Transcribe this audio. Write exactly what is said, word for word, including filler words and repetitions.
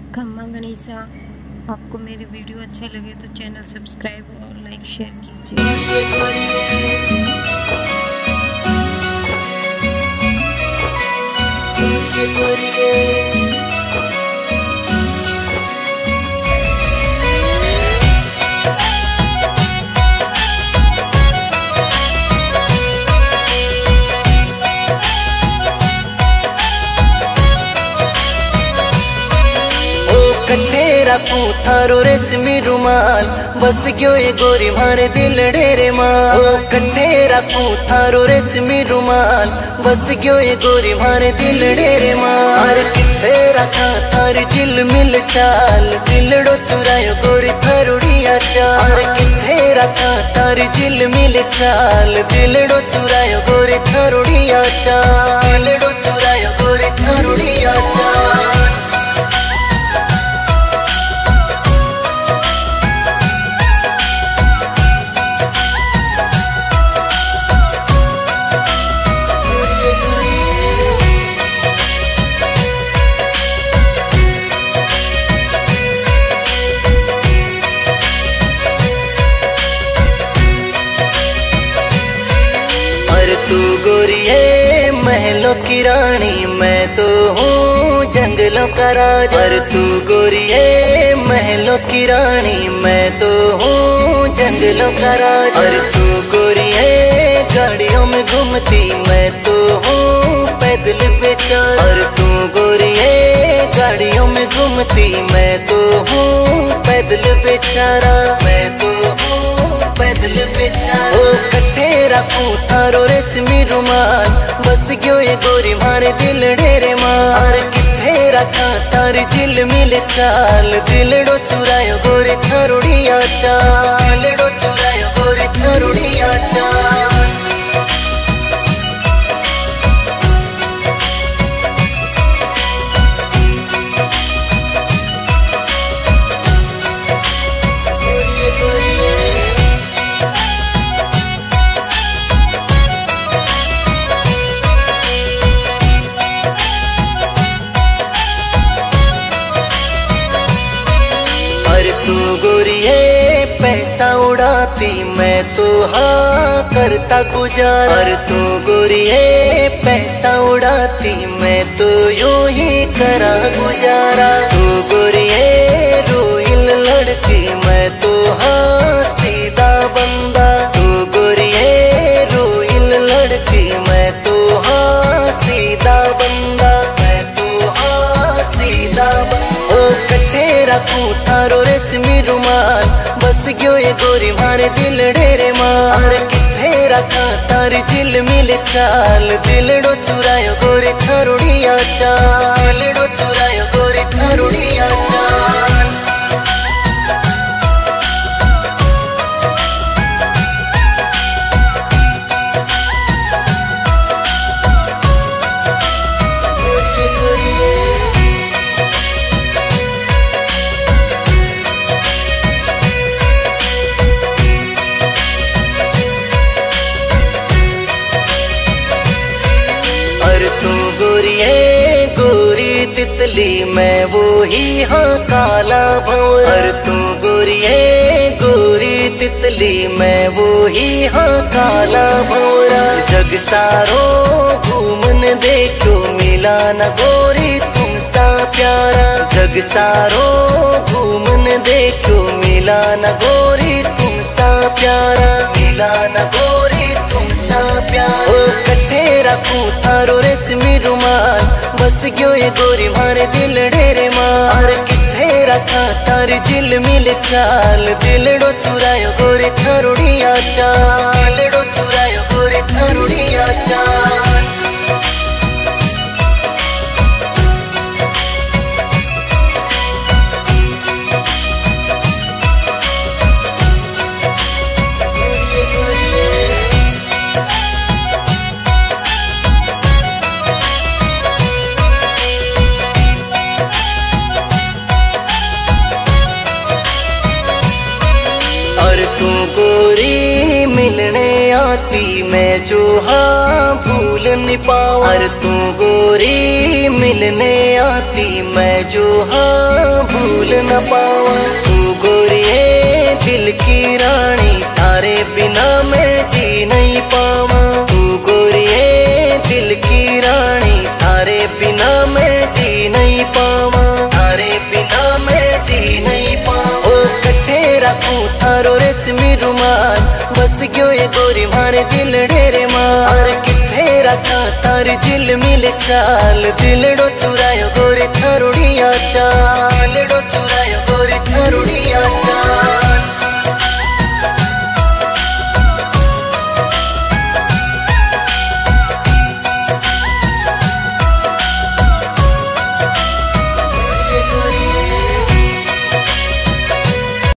खम्मा गणेशा। आपको मेरे वीडियो अच्छे लगे तो चैनल सब्सक्राइब और लाइक शेयर कीजिए। कट्ठे रखूं थारो रेशमी रुमाल, बस क्यों ये गोरी मारे दिल डेरे माल। ओ कट्ठे रखूं थारो रेशमी रुमाल, बस क्यों ये गोरी मारे दिल डेरे माल। किथे रखा थारी चिल मिल चाल, दिलड़ो चुरायो गोरी थारुड़िया चाल। किथे रखा थारी चिल मिल चाल, दिलड़ो चुरायो गोरी थारुड़िया चाल। दिलड़ो चुरायो गोरी थारुड़िया चाल। तू गोरी है महलों की रानी, मैं तो हूँ जंगलों का राजा। और तू गोरी है महलों की रानी, मैं तो हूँ जंगलों का राजा। और तू गोरी है गाड़ियों में घूमती, मैं तो हूँ पैदल बेचारा। और तू गोरी है गाड़ियों में घूमती, मैं तो हूँ पैदल बेचारा। मैं तो हूँ पैदल बेचारा। ओ कट्ठे रखूं थारो रेशमी रुमाल, बस क्यों ये गोरी मारे दिल डेरे मार। किथे रखा थारी चिल मिल चाल, दिलड़ो चुरायो गोरे थारुड़िया चाल। दिलड़ो चुरायो गोरे थारुड़िया चाल। तू गोरी है पैसा उड़ाती, मैं तो हाँ करता गुजारा। और तू गोरी है पैसा उड़ाती, मैं तो यूं ही करा गुजारा। तू गोरी है रोहिल लड़की, मैं तो हाँ सीधा बंदा। तू गोरी है रोहिल लड़की, मैं तो हाँ सीधा बंदा। मैं तो हाँ सीधा बंदा। ओ कट्ठे रखूं थारो रेशमी रुमाल, बस क्यों ये गोरी मारे दिल डेरे मार। किथे रखा थारी चिल मिल चाल, दिलड़ो चुरायो गोरे थारुड़िया चाल। दिलड़ो चुरायो गोरे थारुड़िया चाल। तू गोरी है गोरी तितली, मैं वो ही हाँ काला भंवरा। और तू गोरी है गोरी तितली, मैं वो ही हाँ काला भंवरा। जग सारो घूमने देखो, मिला न गोरी तुमसा प्यारा। जग सारो घूमने देखो, मिला न गोरी तुमसा प्यारा। मिला न गोरी तुमसा प्यारा। ओ कट्ठे रखूं थारो रेशमी रुमाल, बस क्यों ये गोरी मारे दिल डेरे मार। किथे रखा थारी चिल मिल चाल, दिलड़ो चुरायो गोरे थारुड़िया चाल। दिलड़ो चुरायो गोरे थारुड़िया चाल। तू गोरी मिलने आती, मैं जो हाँ भूल नहीं पाऊं। और तू गोरी मिलने आती, मैं जो हाँ भूल न पावा। तू गोरिए दिल की रानी, तारे बिना मैं जी नहीं पावा। तू गोरिए दिल की रानी, तारे बिना मैं जी नहीं पावा। तारे बिना मैं जी नहीं पावा। ओ कट्ठे रखूं थारो रेशमी रुमाल, बस गयो ये गोरी मारे दिल डेरे मार। किथे रखा तारी जिल मिल चाल, दिलड़ो चुरायो गोरे थारोड़िया चाल। दिलड़ो चुरायो गोरे थारोड़िया चाल।